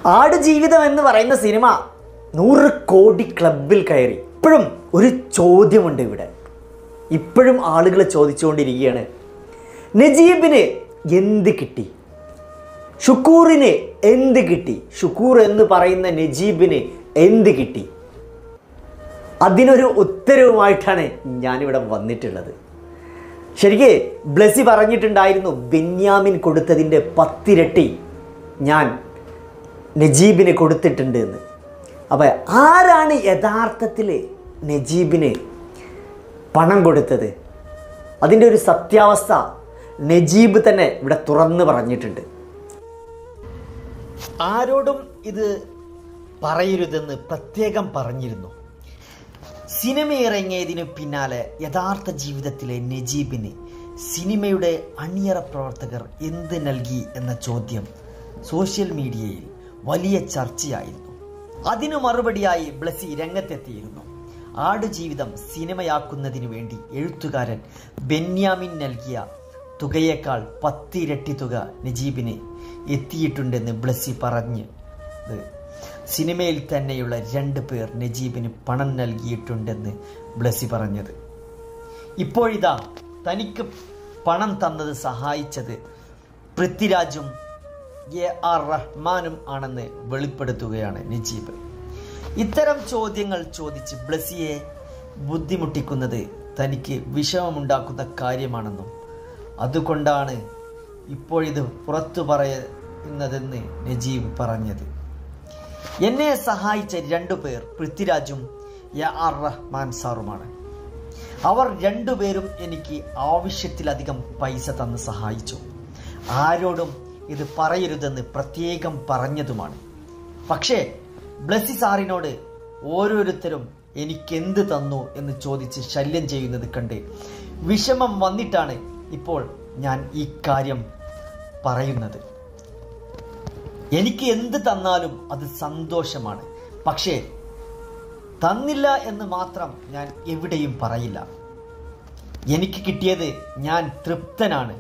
ആടുജീവിതം എന്ന് പറയുന്ന സിനിമ 100 കോടി ക്ലബിൽ കയറി. ഇപ്പോഴും ഒരു ചോദ്യമുണ്ട് ഇവിടെ. ഇപ്പോഴും ആളുകൾ ചോദിച്ചുകൊണ്ടിരിക്കുകയാണ്, നജീബിന് എന്ത് കിട്ടി? ഷുക്കൂറിന് എന്ത് കിട്ടി? ഷുക്കൂർ എന്ന് പറയുന്ന നജീബിന് എന്ത് കിട്ടി? അതിനൊരു ഉത്തരവുമായിട്ടാണ് ഞാനിവിടെ വന്നിട്ടുള്ളത്. ശരിക്ക് ബ്ലസി പറഞ്ഞിട്ടുണ്ടായിരുന്നു, ബെന്യാമിൻ കൊടുത്തതിൻ്റെ 10 ഇരട്ടി ഞാൻ നജീബിന് കൊടുത്തിട്ടുണ്ട് എന്ന്. അപ്പോൾ ആരാണ് യഥാർത്ഥത്തിൽ നജീബിന് പണം കൊടുത്തത്? അതിൻ്റെ ഒരു സത്യാവസ്ഥ നജീബ് തന്നെ ഇവിടെ തുറന്ന് പറഞ്ഞിട്ടുണ്ട്. ആരോടും ഇത് പറയരുതെന്ന് പ്രത്യേകം പറഞ്ഞിരുന്നു. സിനിമ ഇറങ്ങിയതിനു പിന്നാലെ യഥാർത്ഥ ജീവിതത്തിലെ നജീബിന് സിനിമയുടെ അണിയറ പ്രവർത്തകർ എന്ത് നൽകി എന്ന ചോദ്യം സോഷ്യൽ മീഡിയയിൽ വലിയ ചർച്ചയായിരുന്നു. അതിനു മറുപടിയായി ബ്ലസി രംഗത്തെത്തിയിരുന്നു. ആടുജീവിതം സിനിമയാക്കുന്നതിനു വേണ്ടി എഴുത്തുകാരൻ ബെന്യാമിൻ നൽകിയ തുകയേക്കാൾ 10 ഇരട്ടി തുക നജീബിന് എത്തിയിട്ടുണ്ടെന്ന് ബ്ലസി പറഞ്ഞത്. സിനിമയിൽ തന്നെയുള്ള 2 പേർ നജീബിന് പണം നൽകിയിട്ടുണ്ടെന്ന് ബ്ലസി പറഞ്ഞത്. ഇപ്പോഴിതാ തനിക്ക് പണം തന്നത് സഹായിച്ചത് പൃഥ്വിരാജും AR റഹ്മാനും ആണെന്ന് വെളിപ്പെടുത്തുകയാണ് നജീബ്. ഇത്തരം ചോദ്യങ്ങൾ ചോദിച്ച് ബ്ലസിയെ ബുദ്ധിമുട്ടിക്കുന്നത് തനിക്ക് വിഷമമുണ്ടാക്കുന്ന കാര്യമാണെന്നും അതുകൊണ്ടാണ് ഇപ്പോഴിത് പുറത്തു പറയുന്നതെന്ന് നജീബ് പറഞ്ഞത്. എന്നെ സഹായിച്ച 2 പേർ പൃഥ്വിരാജും AR റഹ്മാൻ സാറുമാണ്. അവർ 2 പേരും എനിക്ക് ആവശ്യത്തിലധികം പൈസ തന്ന് സഹായിച്ചു. ആരോടും ഇത് പറയരുതെന്ന് പ്രത്യേകം പറഞ്ഞതുമാണ്. പക്ഷേ ബ്ലസി സാറിനോട് ഓരോരുത്തരും എനിക്കെന്ത് തന്നു എന്ന് ചോദിച്ച് ശല്യം ചെയ്യുന്നത് കണ്ട് വിഷമം വന്നിട്ടാണ് ഇപ്പോൾ ഞാൻ ഈ കാര്യം പറയുന്നത്. എനിക്ക് എന്ത് തന്നാലും അത് സന്തോഷമാണ്. പക്ഷേ തന്നില്ല എന്ന് മാത്രം ഞാൻ എവിടെയും പറയില്ല. എനിക്ക് കിട്ടിയത് ഞാൻ തൃപ്തനാണ്.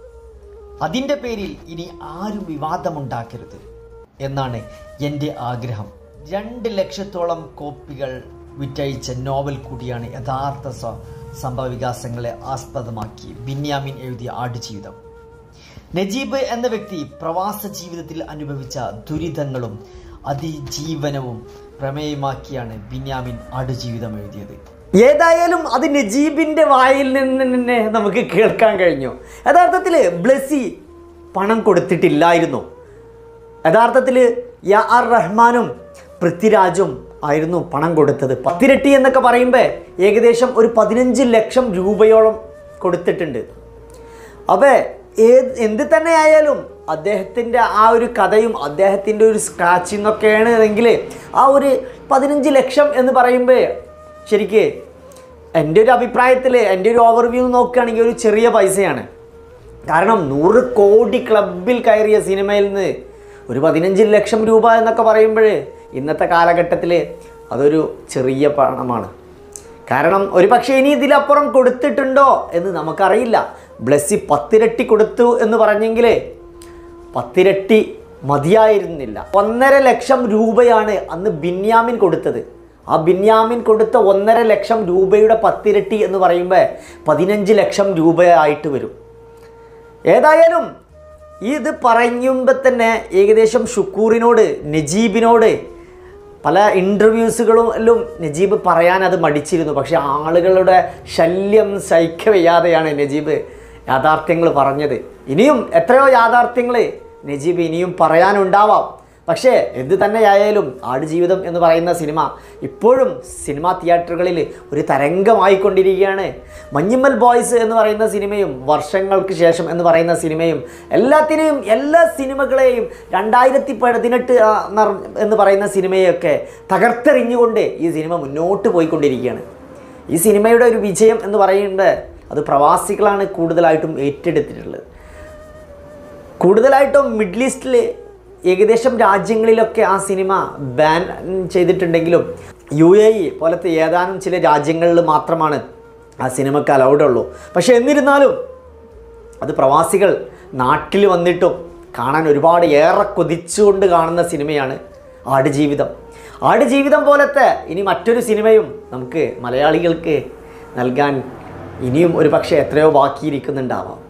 അതിൻ്റെ പേരിൽ ഇനി ആരും വിവാദമുണ്ടാക്കരുത് എന്നാണ് എൻ്റെ ആഗ്രഹം. 2 ലക്ഷത്തോളം കോപ്പികൾ വിറ്റഴിച്ച നോവൽ കൂടിയാണ് യഥാർത്ഥ സംഭവവികാസങ്ങളെ ആസ്പദമാക്കി ബെന്യാമിൻ എഴുതിയ ആടുജീവിതം. നജീബ് എന്ന വ്യക്തി പ്രവാസ ജീവിതത്തിൽ അനുഭവിച്ച ദുരിതങ്ങളും അതിജീവനവും പ്രമേയമാക്കിയാണ് ബെന്യാമിൻ ആടുജീവിതം എഴുതിയത്. ഏതായാലും അത് നജീബിൻ്റെ വായിൽ നിന്ന് തന്നെ നമുക്ക് കേൾക്കാൻ കഴിഞ്ഞു. യഥാർത്ഥത്തിൽ ബ്ലസി പണം കൊടുത്തിട്ടില്ലായിരുന്നു. യഥാർത്ഥത്തിൽ AR റഹ്മാനും പൃഥ്വിരാജും ആയിരുന്നു പണം കൊടുത്തത്. 10 ഇരട്ടി എന്നൊക്കെ പറയുമ്പോൾ ഏകദേശം ഒരു 15 ലക്ഷം രൂപയോളം കൊടുത്തിട്ടുണ്ട്. അപ്പോൾ എന്ത് തന്നെ ആയാലും അദ്ദേഹത്തിൻ്റെ ആ ഒരു കഥയും അദ്ദേഹത്തിൻ്റെ ഒരു സ്ക്രാച്ചിങ് ഒക്കെയാണ് എങ്കിൽ ആ ഒരു 15 ലക്ഷം എന്ന് പറയുമ്പോൾ ശരിക്ക് എൻ്റെ ഒരു അഭിപ്രായത്തിൽ, എൻ്റെ ഒരു ഓവർവ്യൂ നോക്കുകയാണെങ്കിൽ ഒരു ചെറിയ പൈസയാണ്. കാരണം 100 കോടി ക്ലബിൽ കയറിയ സിനിമയിൽ നിന്ന് ഒരു 15 ലക്ഷം രൂപ എന്നൊക്കെ പറയുമ്പോൾ ഇന്നത്തെ കാലഘട്ടത്തിൽ അതൊരു ചെറിയ പണമാണ്. കാരണം ഒരു പക്ഷേ ഇനി ഇതിലപ്പുറം കൊടുത്തിട്ടുണ്ടോ എന്ന് നമുക്കറിയില്ല. ബ്ലസി 10 ഇരട്ടി കൊടുത്തു എന്ന് പറഞ്ഞെങ്കിൽ 10 ഇരട്ടി മതിയായിരുന്നില്ല. 1.5 ലക്ഷം രൂപയാണ് അന്ന് ബെന്യാമിൻ കൊടുത്തത്. ആ ബെന്യാമിൻ കൊടുത്ത 1.5 ലക്ഷം രൂപയുടെ 10 ഇരട്ടി എന്ന് പറയുമ്പോൾ 15 ലക്ഷം രൂപയായിട്ട് വരും. ഏതായാലും ഇത് പറയുമ്പോൾ തന്നെ ഏകദേശം ഷുക്കൂറിനോട്, നജീബിനോട് പല ഇൻ്റർവ്യൂസുകളിലും നജീബ് പറയാൻ അത് മടിച്ചിരുന്നു. പക്ഷേ ആളുകളുടെ ശല്യം സഹിക്കവയ്യാതെയാണ് നജീബ് യാഥാർത്ഥ്യങ്ങൾ പറഞ്ഞത്. ഇനിയും എത്രയോ യാഥാർത്ഥ്യങ്ങൾ നജീബ് ഇനിയും പറയാനുണ്ടാവാം. പക്ഷേ എന്ത് തന്നെയായാലും ആടുജീവിതം എന്ന് പറയുന്ന സിനിമ ഇപ്പോഴും സിനിമാ തിയേറ്ററുകളിൽ ഒരു തരംഗമായിക്കൊണ്ടിരിക്കുകയാണ്. മഞ്ഞുമ്മൽ ബോയ്സ് എന്ന് പറയുന്ന സിനിമയും വർഷങ്ങൾക്ക് ശേഷം എന്ന് പറയുന്ന സിനിമയും എല്ലാ സിനിമകളെയും 2018 എന്ന് പറയുന്ന സിനിമയൊക്കെ തകർത്തെറിഞ്ഞുകൊണ്ട് ഈ സിനിമ മുന്നോട്ട് പോയിക്കൊണ്ടിരിക്കുകയാണ്. ഈ സിനിമയുടെ ഒരു വിജയം എന്ന് പറയുന്നത് അത് പ്രവാസികളാണ് കൂടുതലായിട്ടും ഏറ്റെടുത്തിട്ടുള്ളത്. കൂടുതലായിട്ടും മിഡിൽ ഈസ്റ്റിൽ ഏകദേശം രാജ്യങ്ങളിലൊക്കെ ആ സിനിമ ബാൻ ചെയ്തിട്ടുണ്ടെങ്കിലും UAE പോലത്തെ ഏതാനും ചില രാജ്യങ്ങളിൽ മാത്രമാണ് ആ സിനിമക്ക് അലൗഡ് ഉള്ളൂ. പക്ഷേ എന്നിരുന്നാലും അത് പ്രവാസികൾ നാട്ടിൽ വന്നിട്ടും കാണാൻ ഒരുപാട് ഏറെ കൊതിച്ചുകൊണ്ട് കാണുന്ന സിനിമയാണ് ആടുജീവിതം. ആടുജീവിതം പോലത്തെ ഇനി മറ്റൊരു സിനിമയും നമുക്ക് മലയാളികൾക്ക് നൽകാൻ ഇനിയും ഒരു പക്ഷേ എത്രയോ ബാക്കിയിരിക്കുന്നുണ്ടാവാം.